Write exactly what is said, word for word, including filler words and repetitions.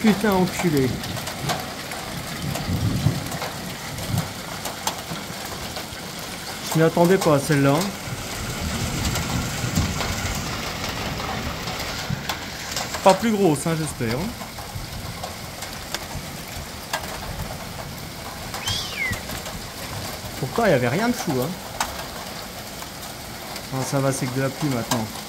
putain enculé. Je m'y attendais pas à celle-là. Pas plus grosse, hein, j'espère. Pourtant, il n'y avait rien de fou. Hein. Non, ça va, c'est que de la pluie maintenant.